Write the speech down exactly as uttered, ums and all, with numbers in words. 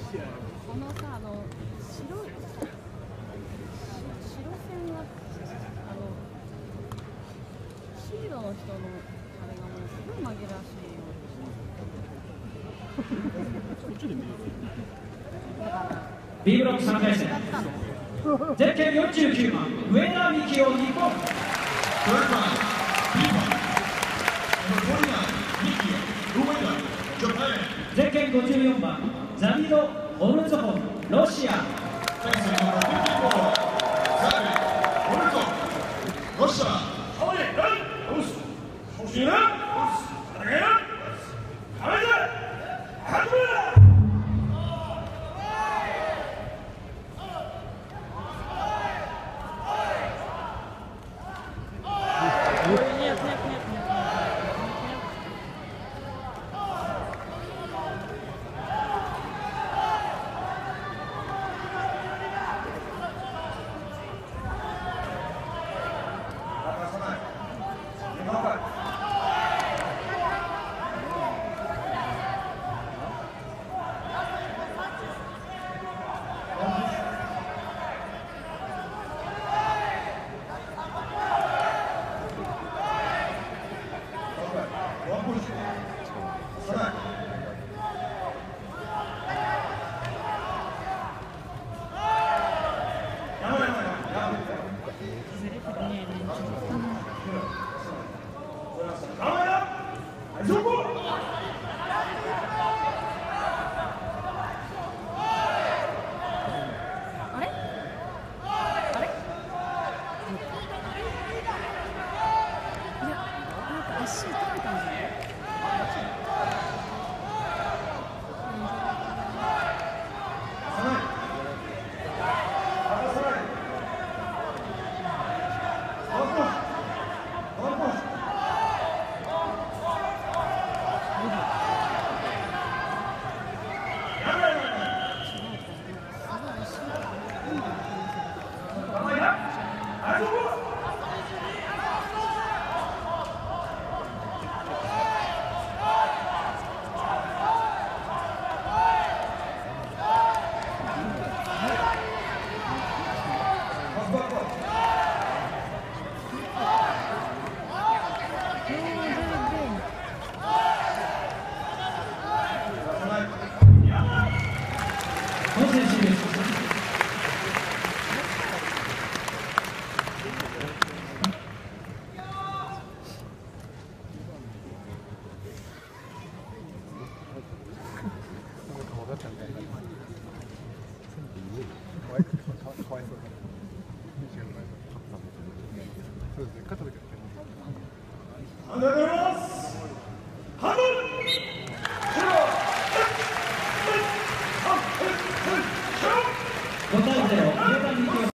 このさ、あの白い白線はあのシードの人のあれがもうすごい紛らわしいよ。こっちで見る。 B ブロックさんかい戦。ゼッケンよんじゅうきゅうばん上田美希を日本。ゼッケンごじゅうよんばんザビド・オルツォフ、ロシア。 ロシア。ありがとうございます。